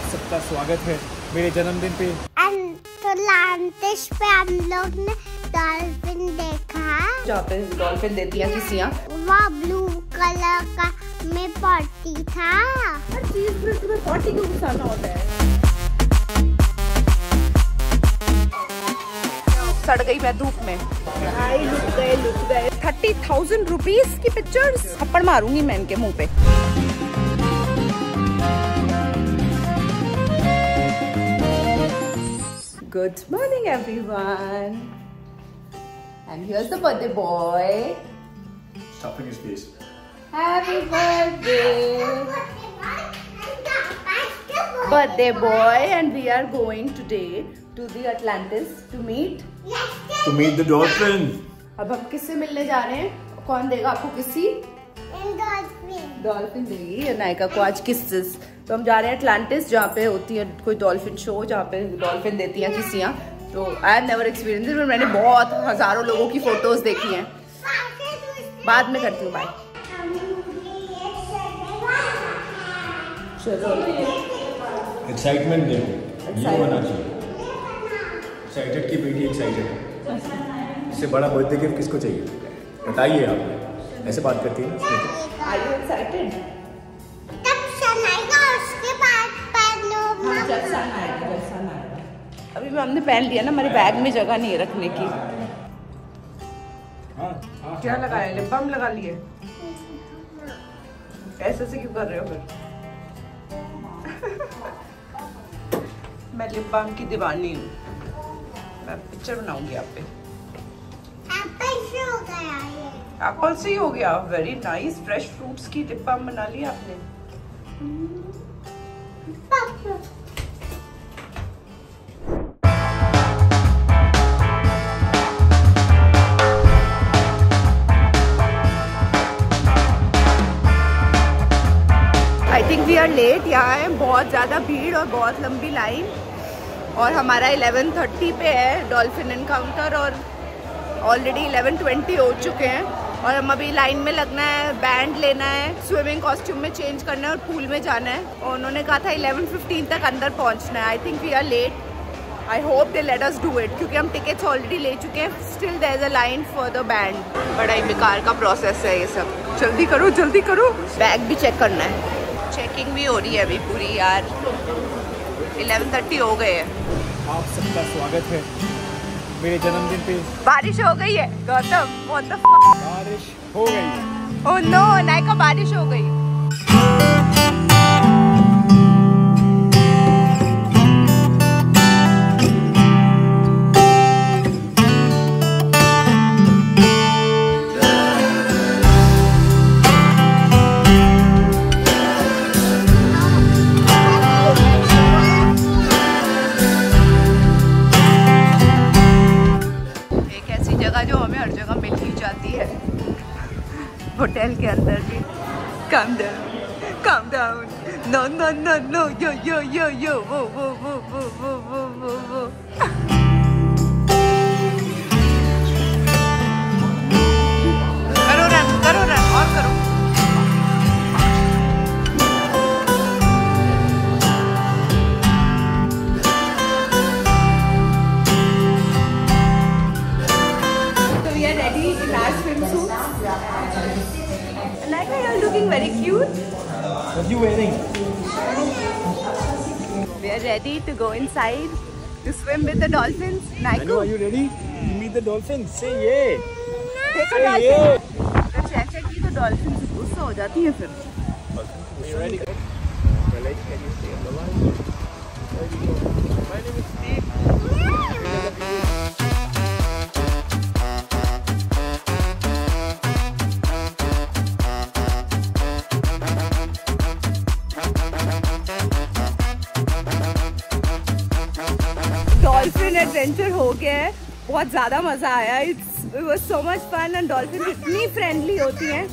आप सबका स्वागत है मेरे जन्मदिन पे। अटलांटिस पे हम लोग ने डॉल्फिन देखा, जहाँ पे डॉल्फिन देती है किसियाँ। वहाँ ब्लू कलर का में पॉटी था। हर चीज में तुम्हें पॉटी क्यों घुसाना होता है? सड़ गई मैं धूप में। लुक गए 30,000 रुपीज की पिक्चर्स। थप्पड़ मारूंगी मैं इनके मुंह पे। Good morning everyone. And here's the birthday boy. Stuffing his face. Happy birthday. Birthday boy, and we are going today to the Atlantis to meet the dolphin. अब हम किससे मिलने जा रहे हैं? कौन देगा आपको किसी? डॉल्फिन देगी नायका को आज किसेस। तो हम जा रहे हैं अटलांटिस, जहाँ पे होती है कोई डॉल्फिन शो, जहाँ पे डॉल्फिन देती हैं किसियाँ। तो I have never experience it, मैंने बहुत हजारों लोगों की फोटोज देखी हैं। बाद में करती हूँ, बाय। चलो एक्साइटमेंट देखो, ये होना चाहिए। एक्साइटेड की बेटी एक्साइटेड है। इससे बड़ा बर्थडे गिफ्ट किसको चाहिए? बताइए आप। ऐसे बात करती है ना। Are you excited? तब सन आएगा, उसके बाद पहनो। जब सन आएगा। अभी भी हमने पहन लिया ना, हमारे बैग में जगह नहीं है रखने की। क्या लगाया? लिप बाम लगा लिए? ऐसे से क्यों कर रहे हो फिर? मैं लिप बाम की दीवानी हूँ। मैं पिक्चर बनाऊंगी आप पे। एप्पल से ही हो गया। Very nice. फ्रेश फ्रूट्स की लिप बाम बना लिया आपने। I think we are late. यहाँ है बहुत ज़्यादा भीड़ और बहुत लंबी लाइन, और हमारा 11:30 पे है डॉल्फिन एनकाउंटर, और ऑलरेडी 11:20 हो चुके हैं। और हम अभी लाइन में लगना है, बैंड लेना है, स्विमिंग कॉस्ट्यूम में चेंज करना है और पूल में जाना है। और उन्होंने कहा था 11:15 तक अंदर पहुंचना है। I think we are late. I hope they let us do it, क्योंकि हम टिकट्स ऑलरेडी ले चुके हैं। Still there is a line for the band. बड़ा ही बेकार का प्रोसेस है ये सब। जल्दी करो जल्दी करो। बैग भी चेक करना है। चेकिंग भी हो रही है अभी पूरी यार। 11:30 हो गए हैं। आप सबका स्वागत है मेरे जन्मदिन पे। बारिश हो गई है गौतम। What the fuck? बारिश हो गई। ओह नो, नायका बारिश हो गई। जो हमें हर जगह मिल ही जाती है, होटल के अंदर भी। Calm down, no, yo, वो। करो रन और करो। Naika, you're looking very cute. What are you wearing? We are ready to go inside to swim with the dolphins. Naika, are you ready to meet the dolphins? Say yeah. Take a dolphin. अगर check की तो dolphin गुस्सा हो जाती है फिर। Are you ready? Can you stay on the line? There we go. My name is Steve. Dolphin adventure हो गया है। बहुत ज़्यादा मज़ा आया। It was so much fun. And dolphin इतनी फ्रेंडली होती हैं।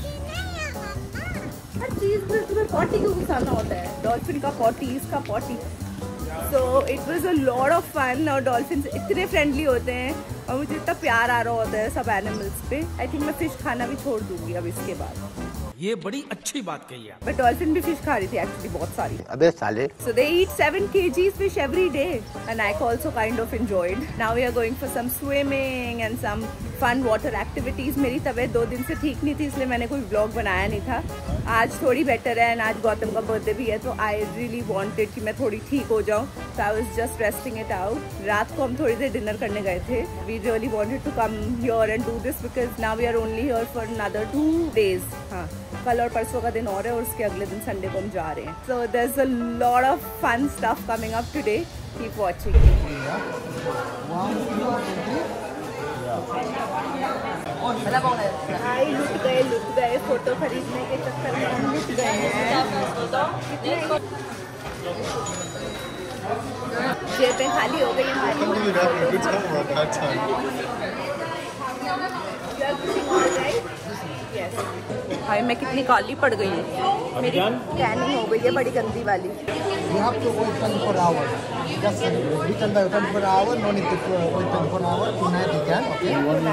हर चीज़ में तुम्हें पॉटी क्यों घुसाना होता है? डॉल्फिन का पॉटी, इसका potty. So it was a lot of fun. और डॉल्फिन इतने फ्रेंडली होते हैं और मुझे इतना प्यार आ रहा होता है सब एनिमल्स पे। आई थिंक मैं फिश खाना भी छोड़ दूँगी अब इसके बाद। ये बड़ी अच्छी बात कही है। बट डॉल्फिन भी फिश खा रही थी एक्चुअली, बहुत सारी। अबे साले। So they eat 7 kgs fish every day, and I also kind of enjoyed. Now we are going for some swimming and some fun water activities. मेरी तबीयत 2 दिन से ठीक नहीं थी, इसलिए मैंने कोई vlog बनाया नहीं था। आज थोड़ी बेटर है, and आज गौतम का बर्थडे भी है, तो I really wanted कि मैं थोड़ी ठीक हो जाऊँ। So I was just resting it out. रात को हम थोड़ी देर डिनर करने गए थे। We really wanted to come here and do this because now we are only here for another 2 days. हाँ, कल और परसों का दिन और है, और उसके अगले दिन संडे को हम जा रहे हैं। So there's a lot of fun stuff coming up today. Keep watching. भाई लुट गए फोटो खरीदने के चक्कर में हम लुट गए हैं। जेबें खाली हो गई हमारी। भाई मैं कितनी काली पड़ गई हूँ, मेरी टैनिंग हो गई है बड़ी गंदी वाली। You have to wait 24 hours. Just return by 24 hours. No need to wait 24 hours. Tonight you can. Okay.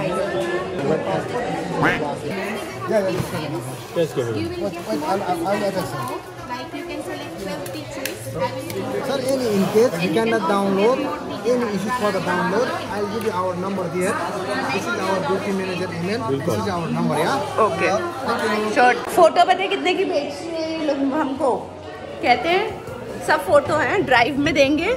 Yeah. Just give it. Wait. I'll address you. Like you can select 12 pictures. Sir, any in case you cannot download, any issues for the download, I'll give you our number here. This is our beauty manager email. This is our number, yeah. Okay, short photo पता है कितने की बेच रहे हैं लोग हमको? कहते हैं सब फोटो हैं, ड्राइव में देंगे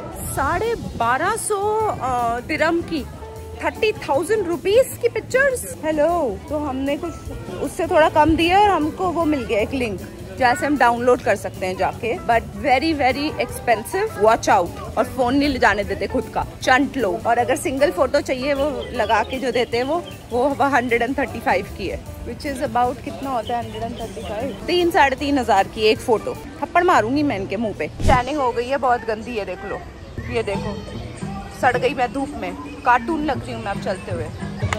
1250 दिरहम की, 30,000 रुपीज की पिक्चर्स। हेलो, तो हमने कुछ उससे थोड़ा कम दिया और हमको वो मिल गया एक लिंक जहाँ से हम डाउनलोड कर सकते हैं जाके, but very very expensive. Watch out. और फोन नहीं ले जाने देते खुद का, चंट लो। और अगर सिंगल फोटो चाहिए वो लगा के जो देते हैं वो 135 की है, विच इज अबाउट कितना होता है 135? 3-3,500 की एक फोटो। थप्पड़ मारूंगी मैं इनके मुंह पे। टैनिंग हो गई है, बहुत गंदी है, देख लो, ये देखो, सड़ गई मैं धूप में, कार्टून लग रही हूँ मैं अब चलते हुए।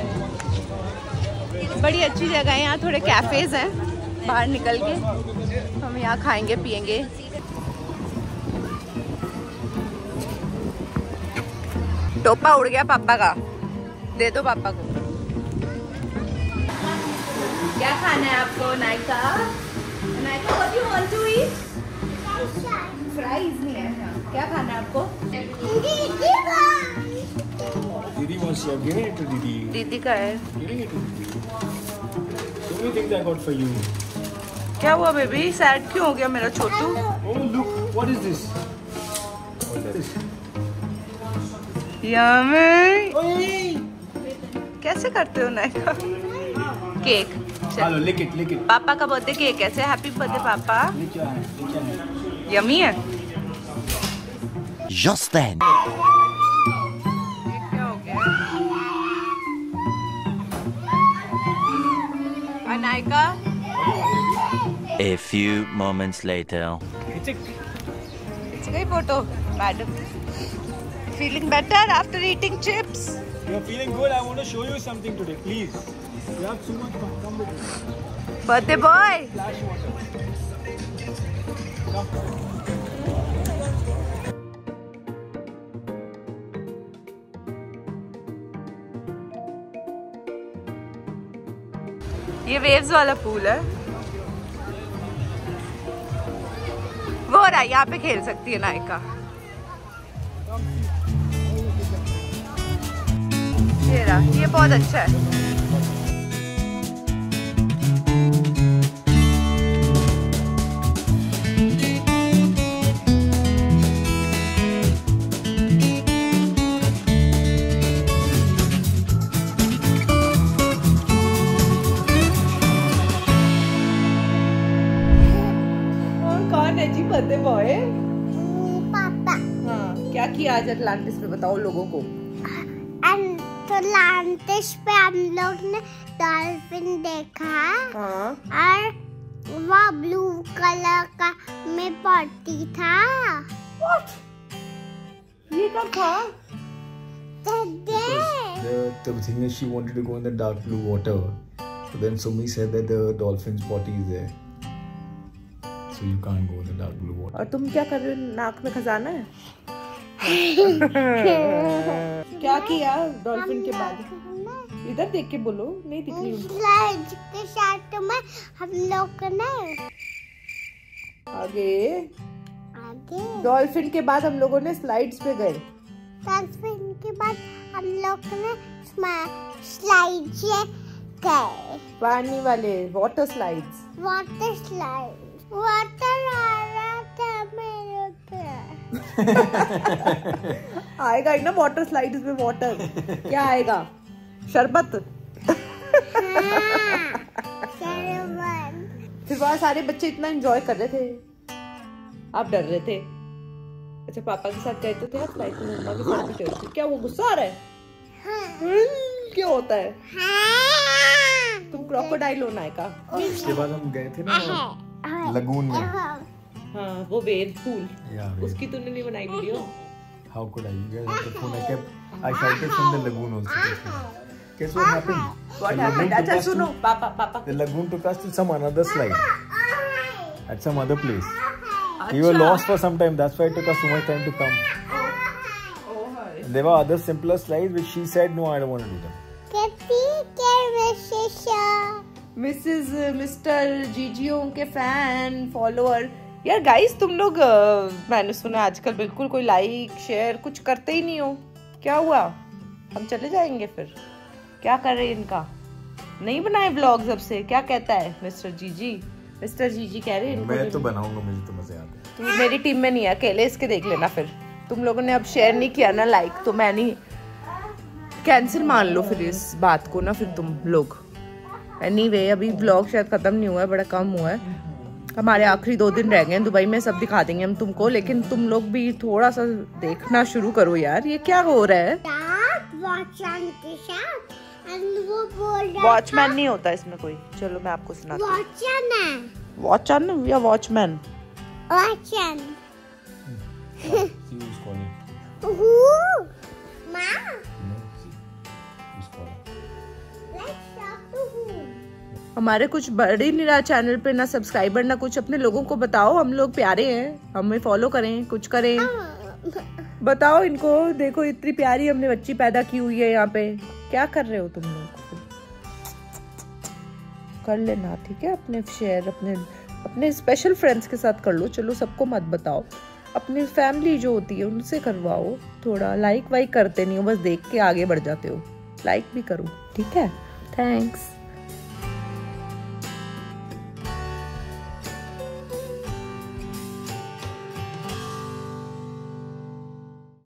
बड़ी अच्छी जगह है यहाँ, थोड़े कैफेज हैं बाहर निकल के, हम यहाँ खाएंगे पिएंगे। टोपा उड़ गया पापा का, दे दो पापा को। क्या खाना है आपको Nayka? Nayka what you want to eat? Fries नहीं है, क्या खाना है आपको? Didi wants to give it to Didi. दीदी का है। Giving it to Didi. So many things I got for you. क्या हुआ बेबी, सैड क्यों हो गया मेरा छोटू? Oh look, what is this? What is this? Yummy. कैसे करते हो Nayka? Cake. Hello, lick it, lick it. पापा का बर्थडे केक कैसे? हैप्पी बर्थडे पापा। Lick your hand, lick your hand. Yummy है। Just then. क्या हो गया? Nayka. A few moments later. It's a great photo, madam. Feeling better after eating chips? You're feeling good. I want to show you something today, please. You have so much fun. Come with me. Birthday boy. Flash water. Come. ये waves वाला pool है, वो रहा, यहाँ पे खेल सकती है नायका। ये रहा, ये बहुत अच्छा है। बर्थडे बॉय पापा। हाँ, क्या किया आज अटलांटिस पे, बताओ लोगों को। अटलांटिस पे हम लोग ने डॉल्फिन देखा। हाँ। और वो ब्लू कलर का में पॉटी था। What? ये कब था? The thing is, she wanted to go in the dark blue water. So then Sumi said that the dolphin's potty is there. So you can't go in the dark blue water. और तुम क्या कर रहे हो? नाक में खजाना है? क्या किया डॉल्फिन के बाद? इधर देख के बोलो, नहीं दिख रही। स्लाइड के साथ में हम लोग ने आगे डॉल्फिन के बाद हम लोगों ने स्लाइड्स पे गए। डॉल्फिन के बाद हम लोग ने स्लाइड से गए, पानी वाले water slides. Water slide, water आ रहा था मेरे ऊपर। आएगा ही ना वाटर स्लाइड्स में वाटर। क्या आएगा? शरबत। फिर वहाँ सारे बच्चे इतना एंजॉय कर रहे थे, आप डर रहे थे। अच्छा पापा के साथ गए तो थे फ्लाइट में, मम्मा के साथ भी गए थे। क्या वो गुस्सा आ रहा है? क्या होता है? तुम क्रोकोडाइल होना है का? उसके बाद हम गए थे ना लगून में। हाँ वो वेव पूल, उसकी तूने नहीं बनाई video? How could I? You guys have the phone. I shouted from the lagoon also. Guess what happened? What happened? अच्छा सुनो पापा। The lagoon took us to some another slide at some other place. We were lost for some time. That's why it took us so much time to come. And there were other simpler slides which she said no, I don't want to do them. Mrs mister जीजियो के fan follower. यार guys तुम लोग मैंने सुना आजकल बिल्कुल कोई लाइक शेयर कुछ करते ही नहीं हो, क्या हुआ? हम चले जाएंगे फिर? क्या कर रहे हैं इनका? नहीं बनाए व्लॉग्स अब से? क्या कहता है मिस्टर जीजी? मिस्टर जीजी कह रहे हैं मैं तो बनाऊंगा, मुझे तो मजे आते हैं। तुम मेरी टीम में नहीं है, अकेले इसके देख लेना। फिर तुम लोगों ने अब शेयर नहीं किया ना लाइक, तो मैं नहीं, कैंसिल मान लो फिर इस बात को ना फिर तुम लोग। एनीवे अभी व्लॉग शायद खत्म नहीं हुआ है, बड़ा कम हुआ है। हमारे आखिरी 2 दिन रह गए हैं दुबई में, सब दिखा देंगे हम तुमको, लेकिन तुम लोग भी थोड़ा सा देखना शुरू करो यार। ये क्या हो रहा है? वॉचमैन नहीं होता इसमें कोई। चलो मैं आपको सुनाती हूँ। वॉचमैन या वॉचमैन? हमारे कुछ बड़े निरा चैनल पे ना सब्सक्राइबर ना कुछ, अपने लोगों को बताओ हम लोग प्यारे हैं, हमें फॉलो करें, कुछ करें। बताओ इनको, देखो इतनी प्यारी हमने बच्ची पैदा की हुई है यहाँ पे। क्या कर रहे हो तुम लोग? कर लेना ठीक है, अपने शेयर अपने स्पेशल फ्रेंड्स के साथ कर लो। चलो सबको मत बताओ, अपनी फैमिली जो होती है उनसे करवाओ। थोड़ा लाइक वाइक करते नहीं हो, बस देख के आगे बढ़ जाते हो। लाइक भी करो ठीक है। थैंक्स।